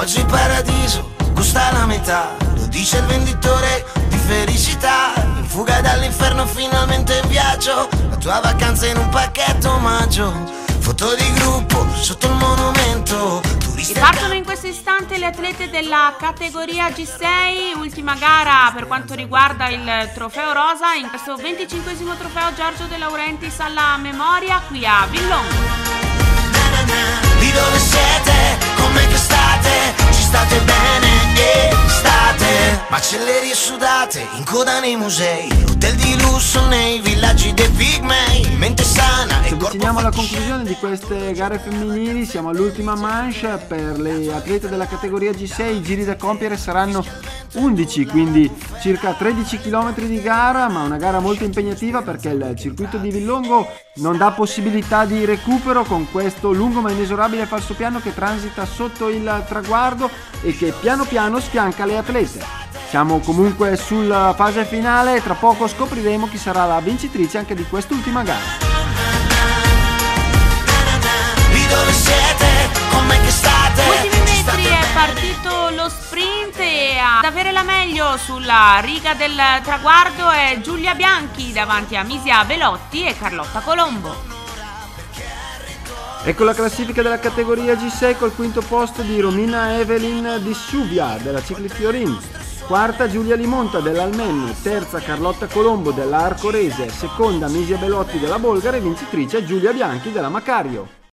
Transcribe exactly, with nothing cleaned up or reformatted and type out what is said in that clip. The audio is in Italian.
Oggi il paradiso costa la metà, lo dice il venditore di felicità. In fuga dall'inferno, finalmente in viaggio, la tua vacanza in un pacchetto omaggio. Foto di gruppo sotto il monumento. Partono in questo istante le atlete della categoria G sei, ultima gara per quanto riguarda il trofeo rosa in questo venticinquesimo trofeo Giorgio De Laurentiis alla memoria qui a Villongo. Di dove siete? Come che state? Ci state bene e state macellerie sudate in coda nei musei, hotel di lusso nei villaggi dei pigmei, mente sana e Ci corpo avviciniamo alla facile. conclusione di queste gare femminili, siamo all'ultima manche. Per le atlete della categoria G sei i giri da compiere saranno undici, quindi circa tredici chilometri di gara, ma una gara molto impegnativa perché il circuito di Villongo non dà possibilità di recupero con questo lungo ma inesorabile falsopiano che transita sotto il traguardo e che piano piano sfianca le atlete. Siamo comunque sulla fase finale e tra poco scopriremo chi sarà la vincitrice anche di quest'ultima gara. Di dove siete? Come che state? Ultimi Ci state metri è partito lo sprint e ad avere la meglio sulla riga del traguardo è Giulia Bianchi davanti a Misia Velotti e Carlotta Colombo. Ecco la classifica della categoria G sei col quinto posto di Romina Evelyn di Subia della Ciclis Fiorin, quarta Giulia Limonta dell'Almenni, terza Carlotta Colombo della Arcorese, seconda Misia Belotti della Bolgara e vincitrice Giulia Bianchi della Macario.